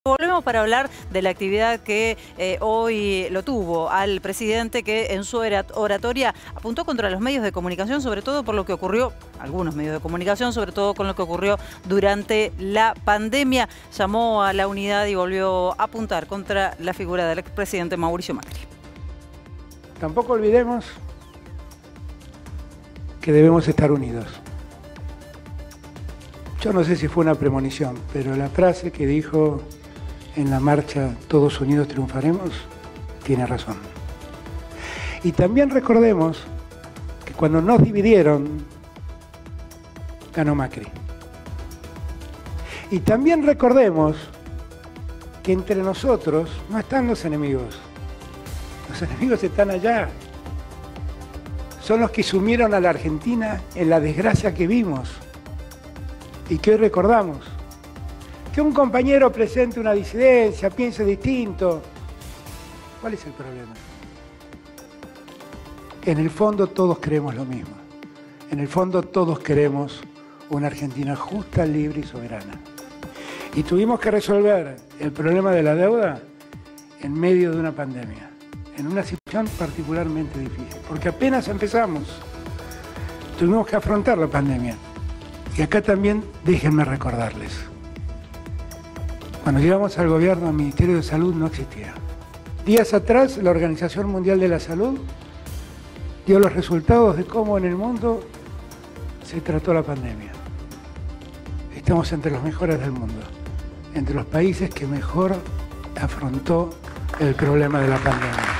Volvemos para hablar de la actividad que hoy lo tuvo al presidente, que en su oratoria apuntó contra los medios de comunicación, sobre todo por lo que ocurrió, algunos medios de comunicación, sobre todo con lo que ocurrió durante la pandemia. Llamó a la unidad y volvió a apuntar contra la figura del expresidente Mauricio Macri. Tampoco olvidemos que debemos estar unidos. Yo no sé si fue una premonición, pero la frase que dijo en la marcha "Todos unidos triunfaremos" tiene razón. Y también recordemos que cuando nos dividieron, ganó Macri. Y también recordemos que entre nosotros no están los enemigos. Los enemigos están allá. Son los que sumieron a la Argentina en la desgracia que vimos y que hoy recordamos. Que un compañero presente una disidencia, piense distinto. ¿Cuál es el problema? En el fondo todos queremos lo mismo. En el fondo todos queremos una Argentina justa, libre y soberana. Y tuvimos que resolver el problema de la deuda en medio de una pandemia, en una situación particularmente difícil, porque apenas empezamos. Tuvimos que afrontar la pandemia. Y acá también déjenme recordarles. Cuando llegamos al gobierno, el Ministerio de Salud no existía. Días atrás, la Organización Mundial de la Salud dio los resultados de cómo en el mundo se trató la pandemia. Estamos entre los mejores del mundo, entre los países que mejor afrontó el problema de la pandemia.